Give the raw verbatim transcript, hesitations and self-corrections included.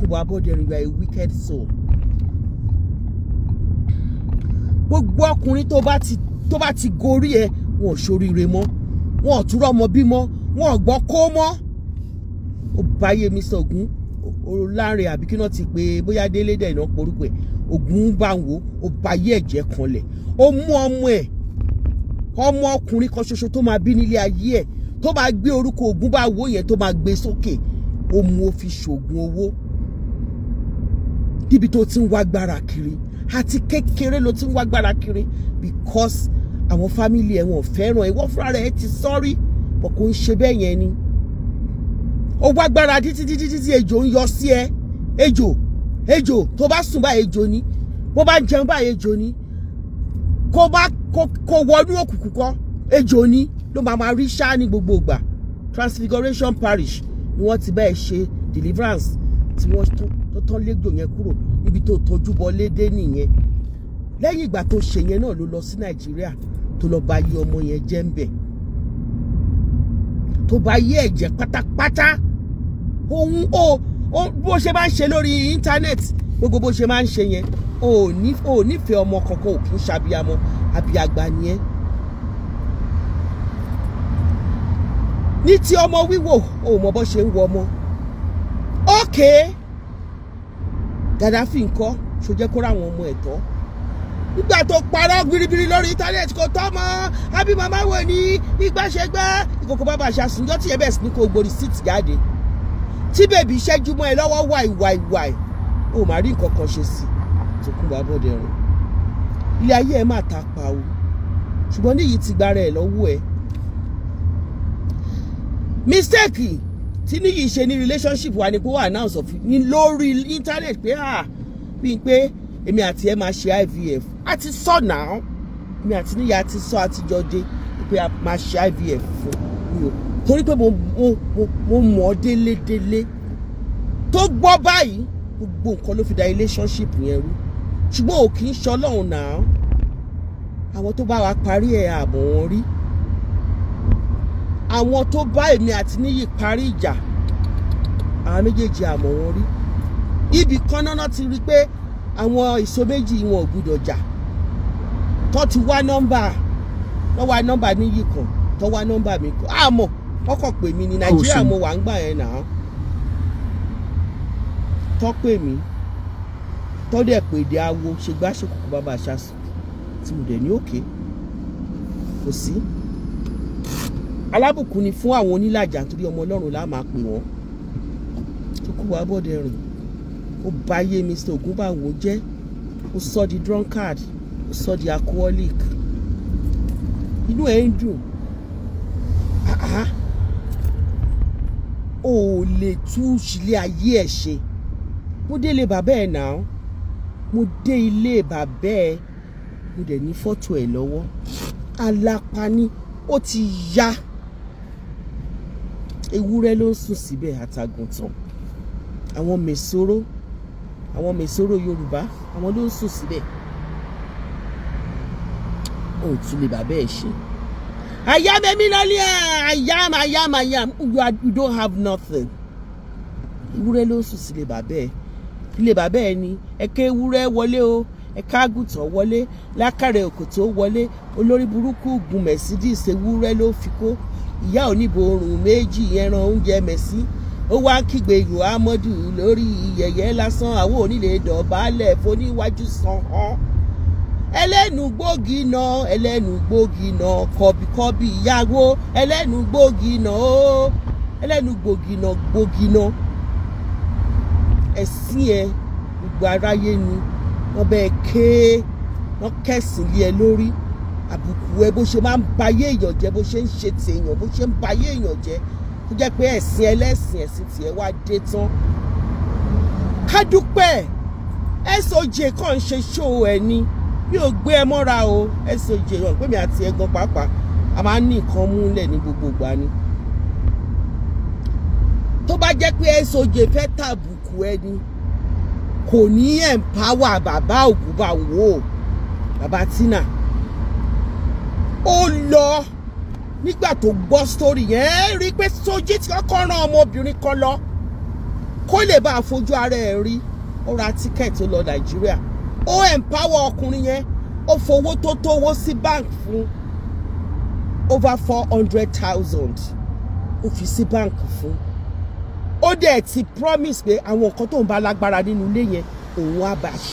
Tókunbọ̀ Abọ́dẹrìn, you are a wicked soul. Gbogbo ọkùnrin tó bá ti tó bá ti gorí ẹ, wọn ò ṣoríire mọ́, wọn ò tún rọ́mọ bímọ, wọn ò gbọ́ kó mọ́. Ó báyé mister Ògún Oláre àbí kí náà ti pé bóyá Délé dẹ̀ náà porúkọ ẹ̀, Ògún bá ń wò, ó báyé ẹ̀jẹ̀ kanlẹ̀. Ó mú ọmọ ẹ̀, ọmọ ọkùnrin kan ṣoṣo tó máa bí nílé ayé ẹ̀, tó máa gbé orúkọ Ògún bá wò yẹn tó máa gbé sókè, ó mú ó fi ṣògùn owó. Níbi tó ti ń wá gbára kiri, àti kékeré ló ti ń wá gbára kiri because àwọn family ẹ̀ wọ́n fẹ́ràn ẹ̀, wọ́n fúnra rẹ̀ ti sọ́rí, bọ̀ kò ń ṣe bẹ́ẹ̀ yẹn ni. Ó wá gbára títí títí títí ejò ń yọ sí ẹ. Ejò, ejò tó bá sùn bá ejò ni, bó bá jẹun bá ejò ni, kó bá kó wọnú òkùnkùn kọ́ ejò ni, ló máa máa rí ṣáá ní gbogbo ìgbà. Transfiguration Parish ni wọ́n ti bẹ́ẹ̀ ṣe deliverance tí wọ́n tó tán lẹ́jọ́ yẹn kúrò níbi tó tọ́jú bọ́ lédè nìyẹn. Lẹ́yìn ìgbà tó ṣe yẹn náà ló lọ sí Nàìjíríà tó lọ bá yé ọmọ yẹn jẹ́ ń bẹ̀, tó bá yé ẹ̀jẹ̀ pátápátá. Òun ó bó ṣe máa ń ṣe lórí íńtánẹ́ẹ̀tì, gbogbo bó ṣe máa ń ṣe yẹn, ò ní ò nífẹ̀ẹ́ ọmọ kankan, ò kì í ṣàbíamọ, àbíàgbà ni ẹ́. Ní ti ọmọ wíwò, ò mọ bó ṣe ń wọ ọmọ. Okay, Gaddafi ńkọ́ ṣó jẹ́ kó ráwọn ọmọ ẹ̀ tọ́. Nígbà tó parọ́ gbiribiri lórí íńtánẹ́ẹ̀tì kò tọ́ mọ́, àbí màmá wò ní ìgbàṣẹgbẹ́ ìkòkò bàbá àṣàṣùnjọ́ tí ẹ bẹ̀ sí ní kò gbòòrì síìtì jáde. Tí bèbí ṣẹ́jú mọ́ ẹ lọ́wọ́ wàì wàì wàì, ó máa rí nǹkan kan ṣe sí Tókunbọ̀ Abọ́dẹrìn. Ilé ayé ẹ máa ta pa o, ṣùgbọ́n níyì ti gbára ẹ lọ́wọ́ ẹ. Mistake tí níyì ṣe ní relationship wa ni pé wà announce of ní lórí internet pé ah bí pé èmi àti ẹ máa ṣe I V F. A ti sọ náà, èmi àti níyì àti sọ àtijọ́ dé pé a máa ṣe I V F fún mi o. Torí pé mo mo mo mọ̀ délé délé. Tó gbọ́ báyìí, gbogbo nǹkan ló fi da relationship yẹn rú. Ṣùgbọ́n ò kì í ṣe Ọlọ́run náà. Àwọn tó bá wa parí ẹ̀ àmọ́ wọn rí. Àwọn tó bá èmi àti níyì parí ìjà, àwọn méjèèjì àmọ́ wọn rí. Ibì kan náà ti rí pé àwọn ìso méjì wọn ò gbúdọ̀ jà. Tó ti wá nọ́mbà, wọ́n wá nọ́mbà níyì kan, tó wá nọ́mbà mi kan. Àmọ́ wọ́n kàn pè mí ní Nàìjíríà mo wà ń gbà yẹn náà. Tó pè mí, tó dẹ̀ pè dé awo ṣe gbá ṣòkòkò bàbá àṣàṣù tí mo dẹ̀ ní òkè. Kò sí. Alábùkún ni fún àwọn onílàjà torí ọmọ Ọlọ́run la máa pè wọ́n. Tókunbọ̀ Abọ́dẹrìn, ó báyé mister Ògún bá wò jẹ́, ó sọ di drunkard, ó sọ di alcoholic. Inú ẹ̀ ń dùn. Ah, ó lè tú sílé ayé ẹ̀ ṣe. Mo dé ilé bàbá ẹ̀ náà, mo dé ilé bàbá ẹ̀, mo dẹ̀ ní fọ́tò ẹ̀ lọ́wọ́. Alápá ni ó ti yá. Ewúrẹ́ ló ń sùn síbẹ̀ àtàgùntàn. Àwọn mèsòrò, àwọn mèsòrò Yorùbá, àwọn ló ń sùn síbẹ̀. Ó tún lè bàbá ẹ̀ ṣe. I am a millionaire. I am, I am, I am. You, are, you don't have nothing. Ewúrẹ́ ló ń sùn sílé bàbá ẹ̀. Ilé bàbá ẹ̀ ni ẹ̀ka ewúrẹ́ wọlé o, ẹ̀ka àgùntàn wọlé, lákàrẹ̀ òkòtó wọlé, olórí burúkú gun Mercedes ewúrẹ́ ló fi kó. Ìyá oníborùn méjì ẹran oúnjẹ mẹ́sì. Ó wá kígbe ìgò Amadu lórí yẹ̀yẹ́ lásán, àwọn onílé dọ̀bálẹ̀ foníwájú san hàn. Ẹlẹ́nu gbòógì náà, ẹlẹ́nu gbòógì náà, kọ̀bìkọ̀bì ìyàwó, ẹlẹ́nu gbòógì náà ó, ẹlẹ́nu gbòógì náà gbòógì náà. Ẹ̀sìn ẹ gbogbo aráyé ni wọ́n bẹ́ẹ̀ ké, wọ́n kẹ̀sìn lé ẹ lórí. Àbùkù ẹ bó ṣe máa ń bayé èèyàn jẹ́, bó ṣe ń ṣe tèèyàn, bó ṣe ń bayé èèyàn jẹ́, tó jẹ́ pé ẹ̀sìn ẹlẹ́sìn ẹ̀sìn tiẹ̀ wá dé tán. Ká dúpẹ́, S O J kàn ń ṣe ṣó ẹ ní. Mi ò gbé ẹ mọ́ra o, S O J hàn pé mi àti ẹ̀gbọ́n pàápàá a máa ń ní nǹkan múlẹ̀ ní gbogbo ìgbà ni. Tó bá jẹ́ pé S O J fẹ́ tàbùkù ẹni, kò ní empower bàbá Ògúnbàwò, bàbá Tina. Ó lọ nígbà tó gbọ́ story yẹn, rí pé S O J ti kọ́kọ́ rán ọmọbìnrin kan lọ. kó lè bá fojú ara ẹ̀ rí ó ra tíkẹ́ẹ̀tì ó lọ Nàìjíríà ó empower ọkùnrin yẹn ó fowó tó tówó sí bank fún over four hundred thousand ó fi sí bank fún ó dẹ̀ ti promise pé àwọn nǹkan tó ń bá lágbára nínú ilé yẹn òun á bá